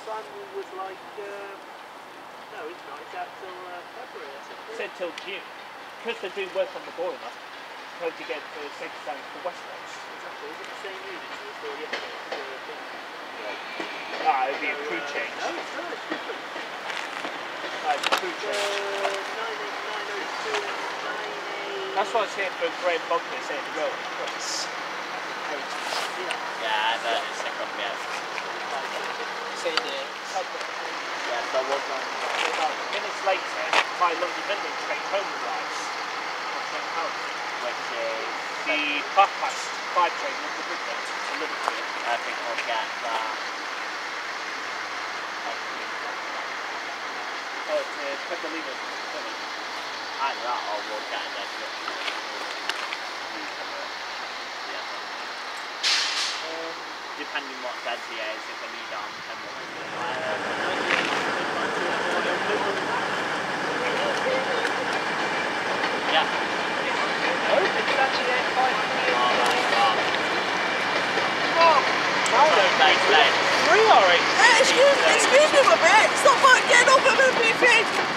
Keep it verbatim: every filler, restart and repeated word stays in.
time was like, uh, no, it's not. It's out till uh, February. I said, said till June. Because they're doing work on the boiler, hope to get the safety standards for West Coast. Exactly. Is it the same unit as you saw yesterday? Ah, it would be a crew uh, change. No, it's not. It's different. Ah, it's a crew change. Uh, nine eight nine oh two and nine eight. That's what I was here for Graham Bogner saying the road. Yes. Yeah, that is second best. Say the Yeah, so what on about minutes later, my London Midland train home arrives. which is The half past five train London Midland to Liverpool. I think we'll get that. Oh, it's uh, Petalino. Either that or we'll get it then. Depending what bed he is, if I need on ten Yeah. Oh, it's actually eight five. Oh my god. Oh, Nice, nice. three or eight? Hey, excuse, excuse me, my mate. Stop fucking getting up at M P Vs.